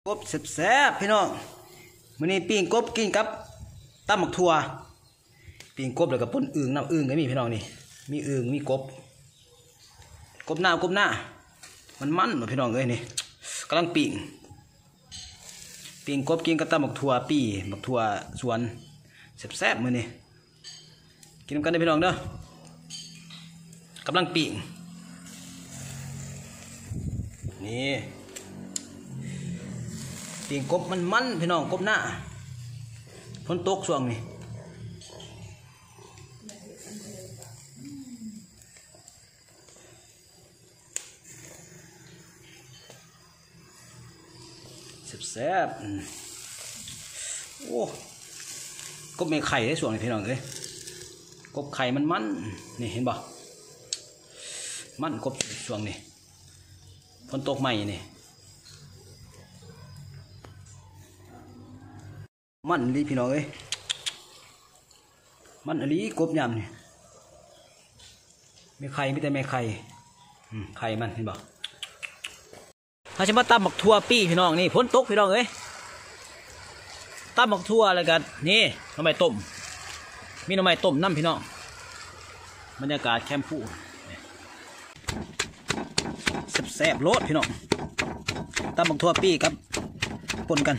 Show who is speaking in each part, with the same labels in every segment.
Speaker 1: กบแซ่บพี่น้องมื้อนี้ปิ้งกบกินกับตำหมักถั่วปิ้งกบแล้วก็ป่นอึ่งน้ำอึ่งก็มีพี่น้องนี่มีอึ่งมีกบหน้ามันหมดพี่น้องเอ้ยนี่กำลังปิ้งกบกินกับตำหมักถั่วหมักถั่วสวนแซ่บมื้อนี้กินกันได้พี่น้องเด้อกำลังปิ้งนี่ปิ้งกบมันพี่น้องกบหน้าฝนตกช่วงนี้แซ่บโอ้กบไม่ไข่ได้ช่วงนี้พี่น้องเอ้ยกบไข่มันนี่เห็นบ่มันกบช่วงนี้ฝนตกใหม่นี่มันลีพี่น้องเอ้ยมันอลีกบยำนี่ไม่ไข่ไม่แต่ไม่ไข่ไข่มันเห็นบ่เขาจะมาตำหมักทั่วปี้พี่น้องนี่ฝนตกพี่น้องเอ้ยตำหมักทั่วอะไรกันนี่หน่อไม้ต้มมีหน่อไม้ต้มน้ำพี่น้องบรรยากาศแคมป์ผู้แซ่บๆรสพี่น้องตำหมักทั่วปี้ครับปนกัน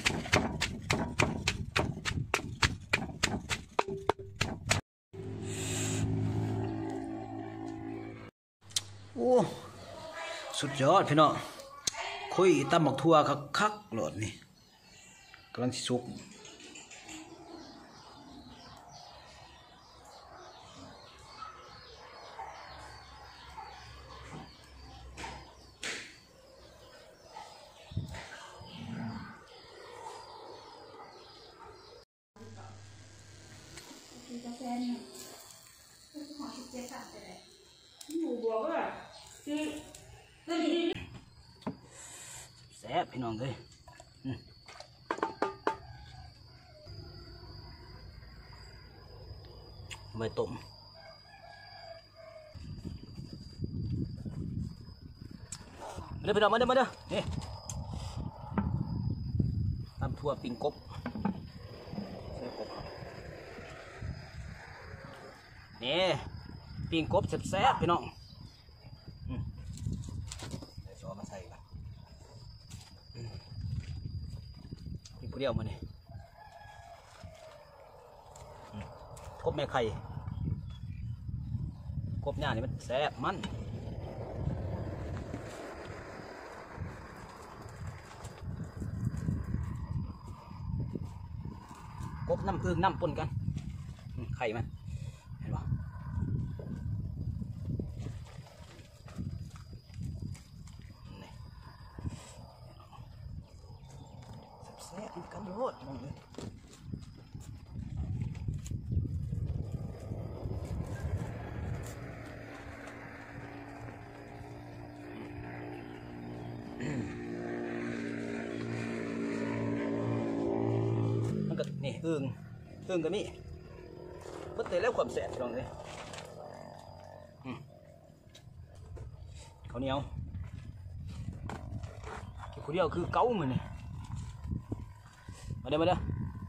Speaker 1: โอ้สุดยอดพี่น้องคุยตำหมักทั่วคักๆโหลดนี่กำลังสุกแซ่บพี่น้องเลยใบต้มเด้อพี่น้องมาเด้อนี่ตำทั่วปิ้งกบนี่ปิ้งกบแซ่บพี่น้องเดี๋ยวจะเอามาใส่กันปิ้งผู้เดียวมาเนี่ยกบแม่ไข่กบหน้านี่มันแซ่บมันกบน้ำอึ่งน้ำปนกันไข่มันเห็นป่ะแซ่บกันโลดมองเลยมันก็นี่อึ่งก็มีเพิ่งเตะแล้วความแสบลองเลยข้าวเหนียวข้าวเดียวคือเก้ามือนี่มาเด้อ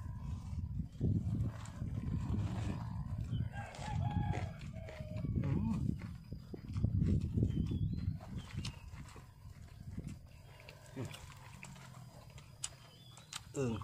Speaker 1: อึ่ง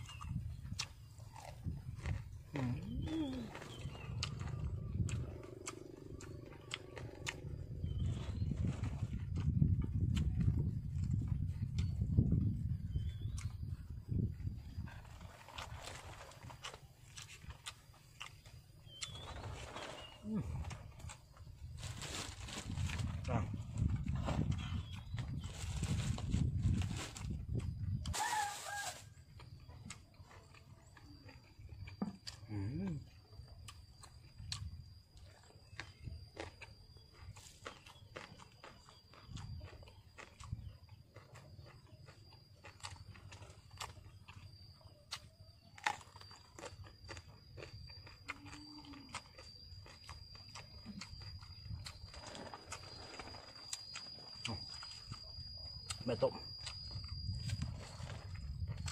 Speaker 1: ไม่ต้ม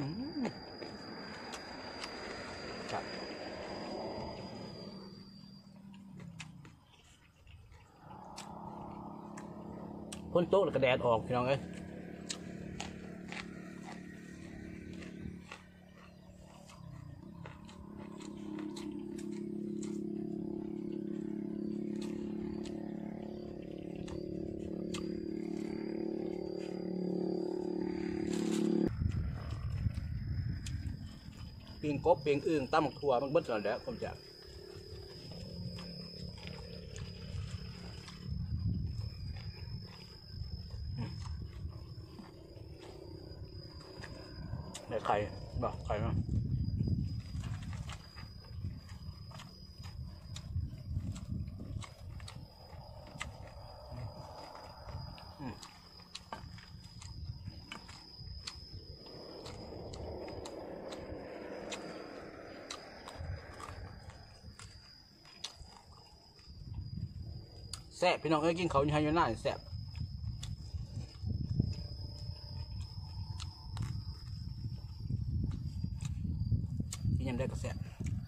Speaker 1: ครับพ้นโต๊ะแล้วก็แดดออกพี่น้องเอ้ยปีงกบปีงอึ่งตั้มหมกถั่วมันเบิดก่อนแล้วผมจะได้ไข่บ่ไข่มั้งแซ่บพี่น้องเอ้ยกินเขาอยู่ให้อยู่หน้าแซ่บกินยังได้ก็แซ่บ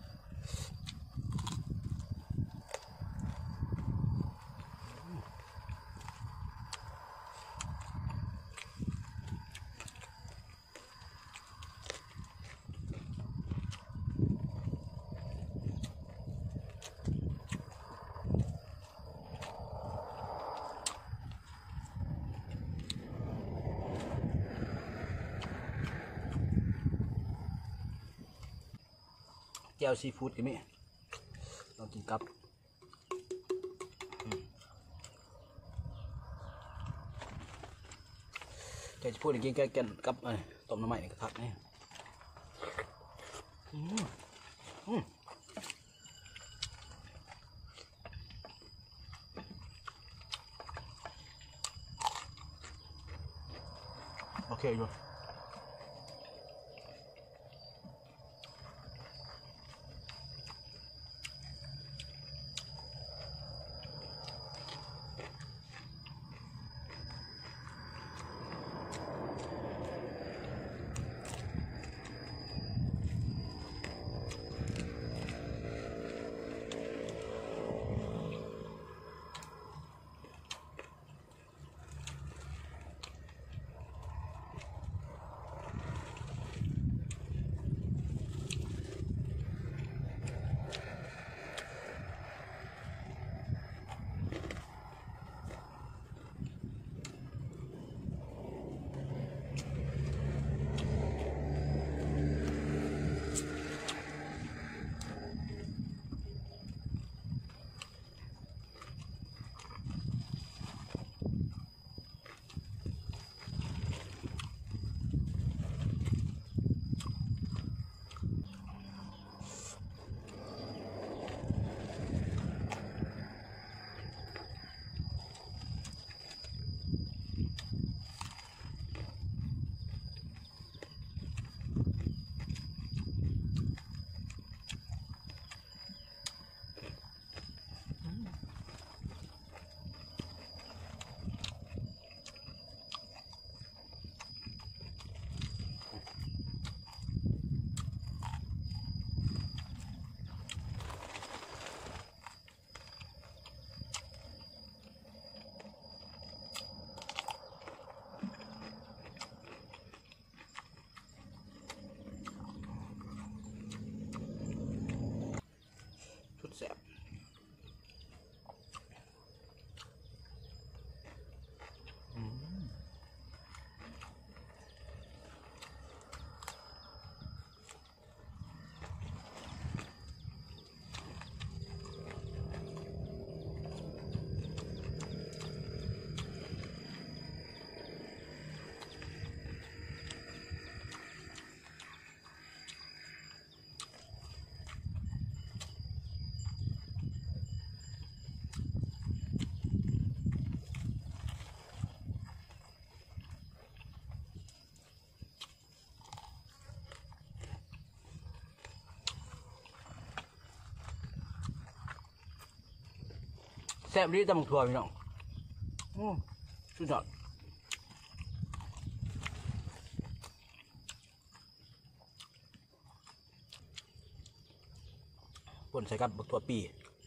Speaker 1: แก้วซีฟู้ดกันไหมลองกินกับแกจะพูดอย่างกินแกกันกับต้มน้ำใหม่ในกระทะนี่โอเคอยู่ชุดแซ่บแซ่บดีตำบักถั่วพี่น้องสุดยอดป่นใส่กับบักถั่วปี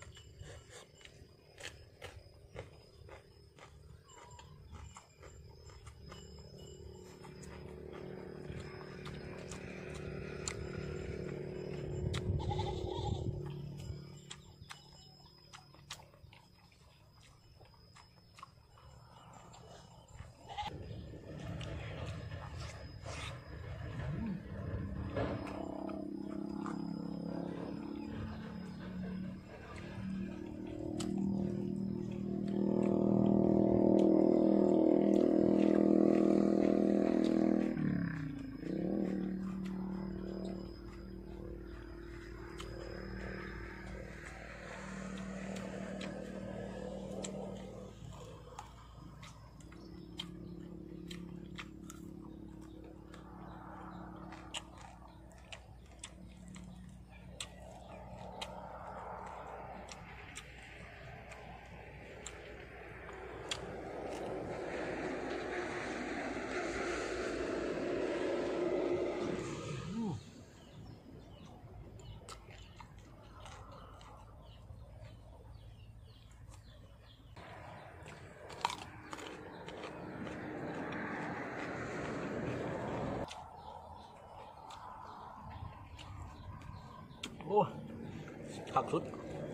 Speaker 1: โอ้ผักสุด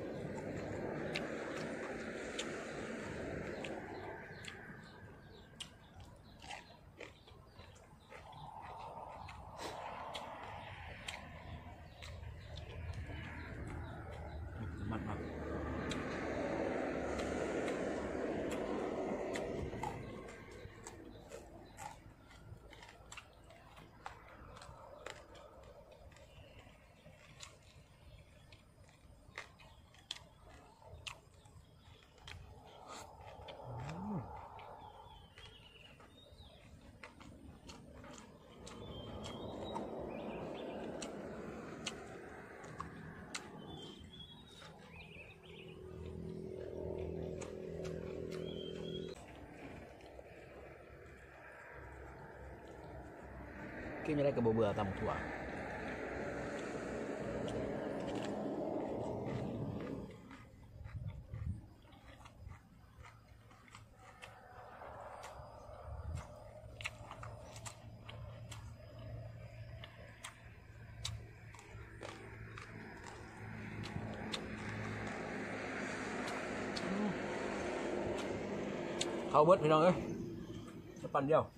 Speaker 1: มันกินไม่ได้กับเบื่อตำถั่วเข้าเบิดพี่น้องเอ้ยจะปั่นเดียว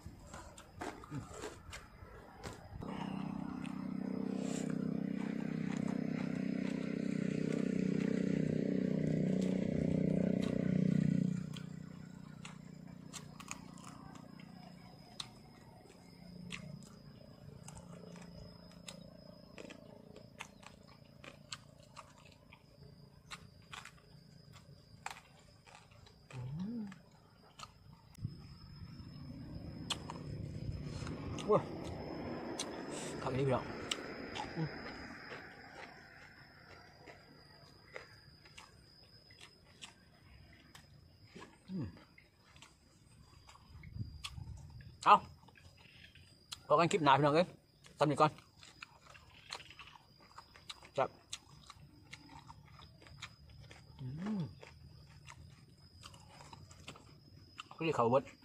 Speaker 1: ว้าขับนี้พี่น้องเอาพอกันคลิปหน้าพี่น้องเอ้ยทำนี่ก่อนจับก็เรียกเขาเบิด